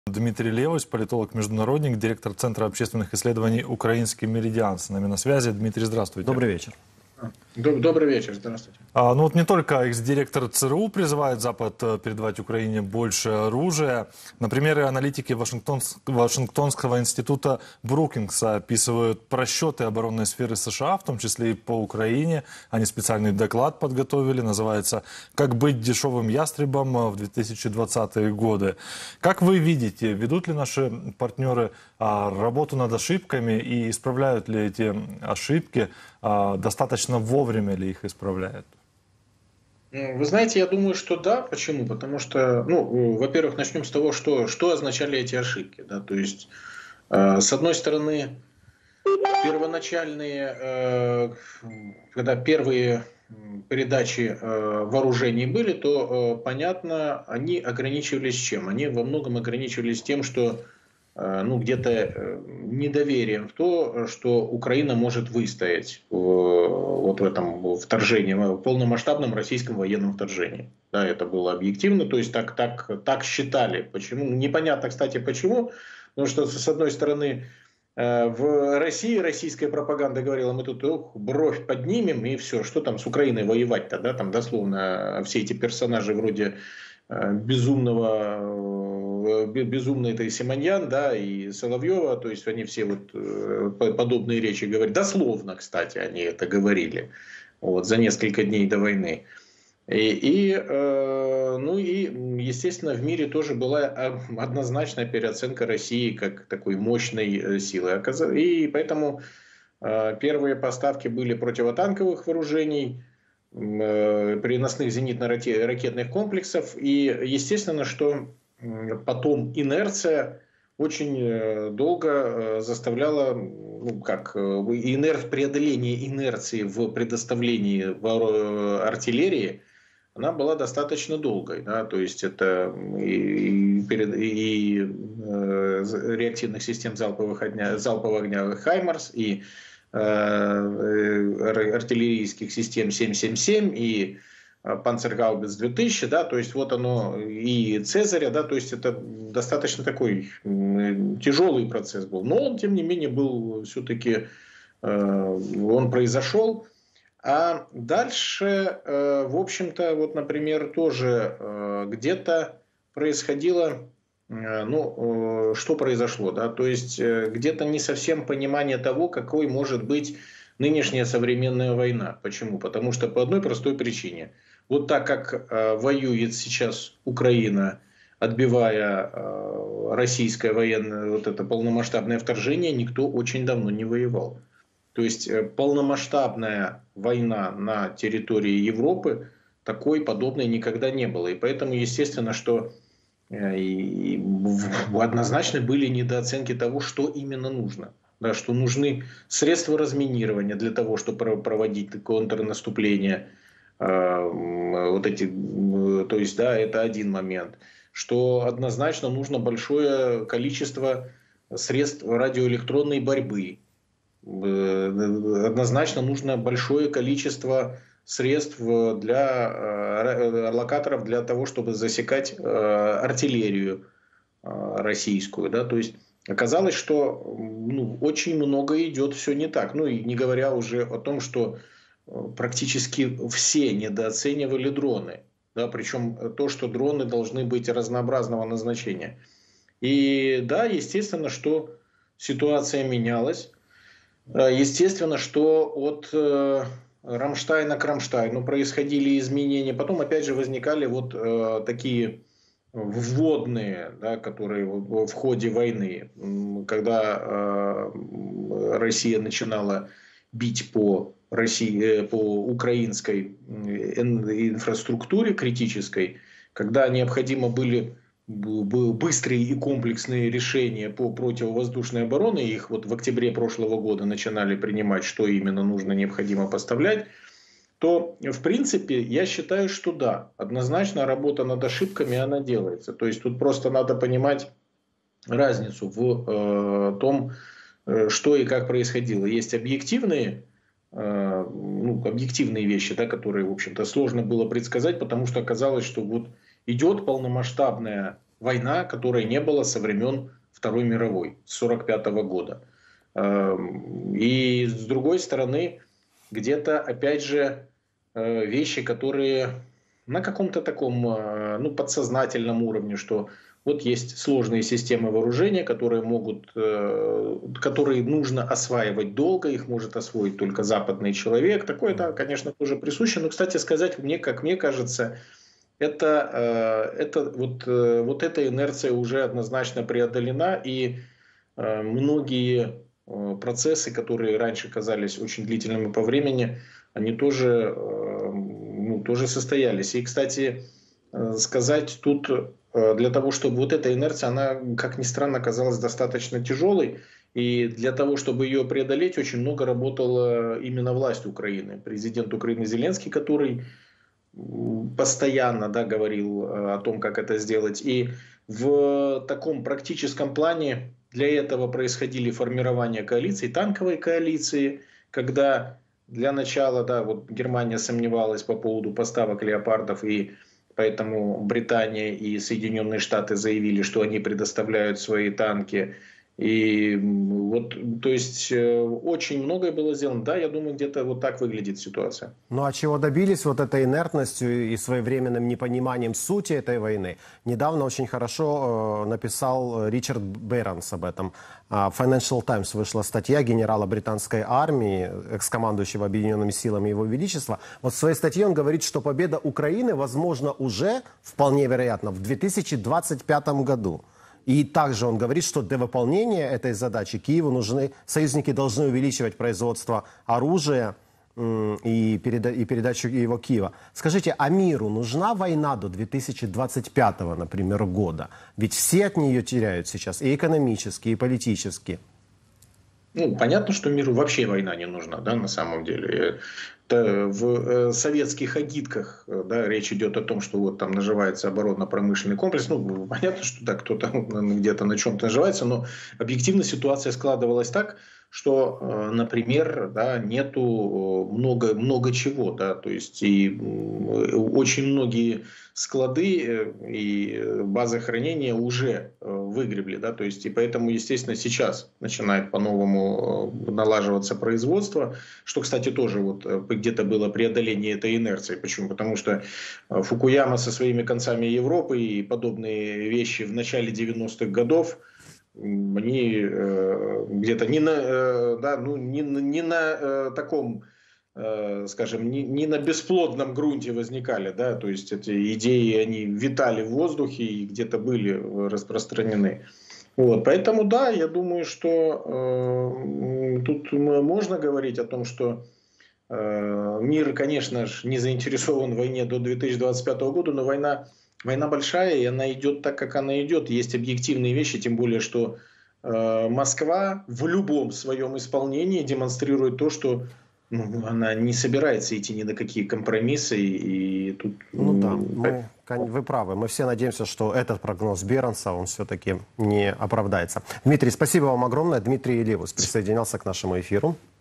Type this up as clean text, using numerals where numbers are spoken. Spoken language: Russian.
Дмитрий Левось, политолог-международник, директор Центра общественных исследований «Украинский меридиан». С нами на связи. Дмитрий, здравствуйте. Добрый вечер. Добрый вечер, здравствуйте. Ну вот не только экс-директор ЦРУ призывает Запад передавать Украине больше оружия. Например, и аналитики Вашингтонского института Брукингса описывают просчеты оборонной сферы США, в том числе и по Украине. Они специальный доклад подготовили, называется «Как быть дешевым ястребом в 2020-е годы». Как вы видите, ведут ли наши партнеры работу над ошибками и исправляют ли эти ошибки, достаточно вовремя ли их исправляют? Вы знаете, я думаю, что да. Почему? Потому что, во-первых, начнем с того, что означали эти ошибки. Да? То есть, с одной стороны, первоначальные, когда первые передачи вооружений были, то, понятно, они ограничивались чем? Они во многом ограничивались тем, что где-то недоверием в то, что Украина может выстоять вот в этом вторжении, в полномасштабном российском военном вторжении. Да, это было объективно, то есть так считали. Почему? Непонятно, кстати, почему. Потому что, с одной стороны, в России российская пропаганда говорила, мы тут бровь поднимем и все, что там с Украиной воевать-то, да, там дословно все эти персонажи вроде безумный это и Симоньян, да, и Соловьева, то есть они все вот подобные речи говорят, дословно, кстати, они это говорили, вот, за несколько дней до войны. Естественно, в мире тоже была однозначная переоценка России как такой мощной силы. И поэтому первые поставки были противотанковых вооружений, переносных зенитно-ракетных комплексов. И естественно, что потом инерция очень долго заставляла, преодоление инерции в предоставлении артиллерии, она была достаточно долгой. Да? То есть это и реактивных систем залпового огня «Хаймарс», и артиллерийских систем 7,77 и Панцергаубиц 2000, да, то есть вот оно и Цезаря, да, то есть это достаточно такой тяжелый процесс был, но он, тем не менее, был все-таки, он произошел. А дальше, в общем-то, вот, например, тоже где-то происходило, что произошло, да, то есть где-то не совсем понимание того, какой может быть нынешняя современная война. Почему? Потому что по одной простой причине. Вот так как воюет сейчас Украина, отбивая российское военное, вот это полномасштабное вторжение, никто очень давно не воевал. То есть полномасштабная война на территории Европы, такой подобной никогда не было. И поэтому, естественно, что однозначно были недооценки того, что именно нужно. Да, что нужны средства разминирования для того, чтобы проводить контрнаступление. То есть, да, это один момент. Что однозначно нужно большое количество средств радиоэлектронной борьбы. Однозначно нужно большое количество средств для локаторов для того, чтобы засекать артиллерию российскую. Да? То есть оказалось, что очень много идет все не так. Ну и не говоря уже о том, что практически все недооценивали дроны. Да? Причем то, что дроны должны быть разнообразного назначения. И да, естественно, что ситуация менялась. Естественно, что от Рамштайна к Рамштайну происходили изменения. Потом опять же возникали вот такие вводные, да, которые в ходе войны, когда Россия начинала бить по украинской инфраструктуре критической, когда необходимо были быстрые и комплексные решения по противовоздушной обороне, их вот в октябре прошлого года начинали принимать, что именно нужно, необходимо поставлять, то, в принципе, я считаю, что да, однозначно работа над ошибками, она делается. То есть тут просто надо понимать разницу в том, что и как происходило. Есть объективные вещи, да, которые, в общем-то, сложно было предсказать, потому что оказалось, что вот идет полномасштабная война, которой не было со времен Второй мировой, с 1945 года. И с другой стороны, где-то, опять же, вещи, которые на каком-то таком подсознательном уровне, что вот есть сложные системы вооружения, которые нужно осваивать долго, их может освоить только западный человек. Такое, да, конечно, тоже присуще. Но, кстати сказать, как мне кажется, вот эта инерция уже однозначно преодолена, и многие процессы, которые раньше казались очень длительными по времени, они тоже состоялись. И, кстати, сказать тут, для того, чтобы вот эта инерция, она, как ни странно, оказалась достаточно тяжелой. И для того, чтобы ее преодолеть, очень много работала именно власть Украины. Президент Украины Зеленский, который постоянно, да, говорил о том, как это сделать. И в таком практическом плане для этого происходили формирования коалиции, танковой коалиции, когда для начала, да, вот Германия сомневалась по поводу поставок леопардов, и поэтому Британия и Соединенные Штаты заявили, что они предоставляют свои танки. И вот, то есть, очень многое было сделано. Да, я думаю, где-то вот так выглядит ситуация. Ну а чего добились вот этой инертностью и своевременным непониманием сути этой войны? Недавно очень хорошо написал Ричард Бэронс об этом. В Financial Times вышла статья генерала британской армии, экс-командующего Объединенными силами Его Величества. Вот в своей статье он говорит, что победа Украины возможна уже, вполне вероятно, в 2025 году. И также он говорит, что для выполнения этой задачи Киеву союзники должны увеличивать производство оружия и передачу его Киева. Скажите, а миру нужна война до 2025, например, года? Ведь все от нее теряют сейчас, и экономически, и политически. Ну, понятно, что миру вообще война не нужна, да, на самом деле. В советских агитках, да, речь идет о том, что вот там наживается оборонно-промышленный комплекс. Ну, понятно, что да, кто-то где-то на чем-то наживается, но объективно ситуация складывалась так, что, например, да, нету много чего, да, то есть и очень многие склады и базы хранения уже выгребли, да, то есть и поэтому, естественно, сейчас начинает по-новому налаживаться производство, что, кстати, тоже вот где-то было преодоление этой инерции. Почему? Потому что Фукуяма со своими концами Европы и подобные вещи в начале 90-х годов, они где-то не на таком, скажем, не на бесплодном грунте возникали, да, то есть эти идеи, они витали в воздухе и где-то были распространены. Вот, поэтому, да, я думаю, что тут можно говорить о том, что мир, конечно же, не заинтересован в войне до 2025 года, но война большая, и она идет так, как она идет. Есть объективные вещи, тем более, что Москва в любом своем исполнении демонстрирует то, что она не собирается идти ни на какие компромиссы. И тут, вы правы. Мы все надеемся, что этот прогноз Бернса, он все-таки не оправдается. Дмитрий, спасибо вам огромное. Дмитрий Ливус присоединялся к нашему эфиру.